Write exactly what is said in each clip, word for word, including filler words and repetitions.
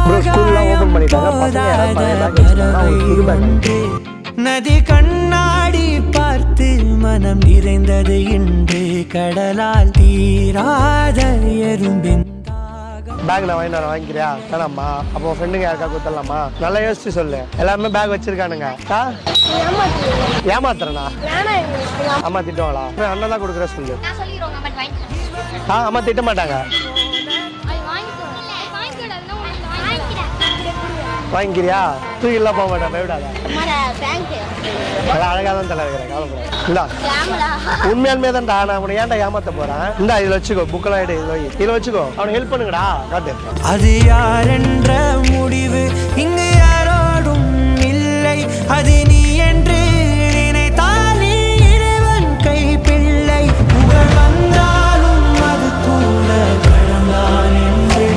நதி கண்ணாடி பார்த்து மனம் நிறைந்தது இன்று கடலால் தீராத எறும்பின் பேக் நான் வாங்கி வாங்கிக்கிறியா வேணாம்மா அப்போ ஃப்ரெண்டுங்க யாருக்கா கொடுத்துடலாமா நல்லா யோசிச்சு சொல்லு எல்லாருமே பேக் வச்சிருக்கானுங்க ஏமாத்துறனா அம்மா திட்டுவாங்களா அண்ணன் தான் கொடுக்குற சொல்லு ஆ அம்மா திட்ட மாட்டாங்க வாங்கிக்கிறியா தூக்கிலாம் போக மாட்டேன் பயவிடாத அழகா தான் தலை வைக்கிறேன் கவலைப்படாது உண்மையாலுமே தான்டா நான் உனக்கு ஏன்டா ஏமாத்த போறேன் இந்தா இதுல வச்சுக்கோ புக்கெல்லாம் எடு இதுல வச்சுக்கோ அவனுக்கு ஹெல்ப் பண்ணுங்கடா காட்டு அது யாரென்ற முடிவு இங்கு யாரோடும் இல்லை அது நீ என்று நினைத்தாலே இறைவன் கை பிள்ளை புகழ் வந்தாலும் அது கூட கடந்தான் என்று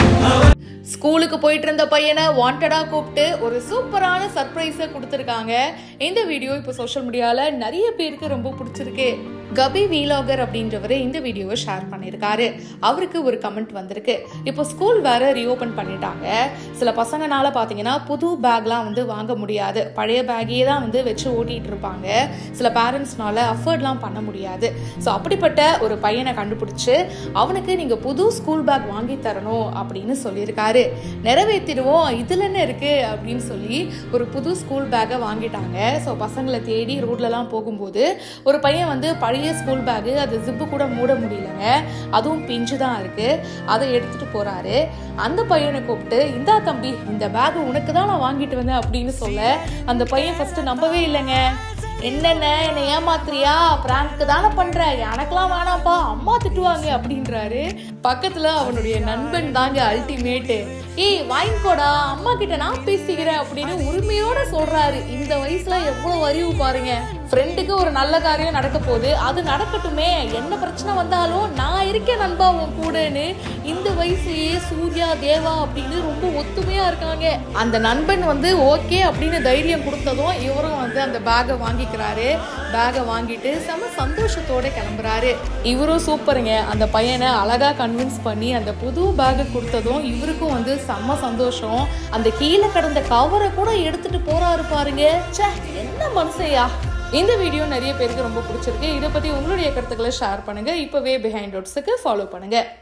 ஸ்கூலுக்கு போயிட்டு இருந்த பையனை வாண்டடா கூப்பிட்டு ஒரு சூப்பரான சர்ப்ரைஸை கொடுத்துருக்காங்க. இந்த வீடியோ இப்போ சோஷியல் மீடியால நிறைய பேருக்கு ரொம்ப பிடிச்சிருக்கு. கபி வீலாகர் அப்படின்றவர் இந்த வீடியோவை ஷேர் பண்ணியிருக்காரு. அவருக்கு ஒரு கமெண்ட் வந்திருக்கு. இப்போ ஸ்கூல் வேற ரீஓபன் பண்ணிட்டாங்க. சில பசங்கனால பார்த்தீங்கன்னா புது பேக்லாம் வந்து வாங்க முடியாது, பழைய பேக்கையே தான் வந்து வச்சு ஓட்டிட்டு இருப்பாங்க. சில பேரண்ட்ஸ்னால அஃபோர்ட்லாம் பண்ண முடியாது. ஸோ அப்படிப்பட்ட ஒரு பையனை கண்டுபிடிச்சு அவனுக்கு நீங்க புது ஸ்கூல் பேக் வாங்கி தரணும் அப்படின்னு சொல்லியிருக்காரு. நிறைவேற்றிடுவோம் இதுல என்ன இருக்கு அப்படின்னு சொல்லி ஒரு புது ஸ்கூல் பேக்கை வாங்கிட்டாங்க. ஸோ பசங்களை தேடி ரோட்லலாம் போகும்போது ஒரு பையன் வந்து பழைய ஸ்கூல் பேக்கு அது ஜிப்பு கூட மூட முடியலங்க, அதுவும் பிஞ்சு தான் இருக்கு, அதை எடுத்துட்டு போறாரு. அந்த பையனை கூப்பிட்டு இந்தா தம்பி இந்த பேக் உனக்கு தான் நான் வாங்கிட்டு வந்தேன் அப்படின்னு சொல்ல அந்த பையன் ஃபர்ஸ்ட் நம்பவே இல்லைங்க. என்னென்ன என்னை ஏமாத்துறியா, பிராங்க் தானே பண்ற, எனக்கெல்லாம் வேணாப்பா அம்மா திட்டுவாங்க அப்படின்றாரு. பக்கத்துல அவனுடைய நண்பன் தாங்க அல்டிமேட்டு. ஏய் வாங்கிக்கோடா அம்மா கிட்ட நான் பேசிக்கிறேன் அப்படின்னு உரிமையோட சொல்றாரு. இந்த வயசுல எவ்வளவு அறிவு பாருங்க. ஃப்ரெண்டுக்கு ஒரு நல்ல காரியம் நடக்க போகுது, அது நடக்கட்டுமே, என்ன பிரச்சனை வந்தாலும் நான் இருக்கேன் நண்பா உன் கூடன்னு இந்த வயசுலயே சூர்யா தேவா அப்படின்னு ரொம்ப ஒத்துமையா இருக்காங்க. அந்த நண்பன் வந்து ஓகே அப்படின்னு தைரியம் கொடுத்ததும் இவரும் வந்து அந்த பேக்கை வாங்கிக்கிறாரு. பேக்கை வாங்கிட்டு செம சந்தோஷத்தோட கிளம்புறாரு. இவரும் சூப்பருங்க, அந்த பையனை அழகா கன்வின்ஸ் பண்ணி அந்த புது பேக்கை கொடுத்ததும் இவருக்கும் வந்து செம்ம சந்தோஷம். அந்த கீழே கடந்த கவரை கூட எடுத்துட்டு போறாரு பாருங்க. ச்சே என்ன மனுஷையா. இந்த வீடியோ நிறைய பேருக்கு ரொம்ப பிடிச்சிருக்கு. இதை பத்தி உங்களுடைய கருத்துக்களை ஷேர் பண்ணுங்க. இப்பவே பிஹைண்ட் டோட்ஸுக்கு ஃபாலோ பண்ணுங்க.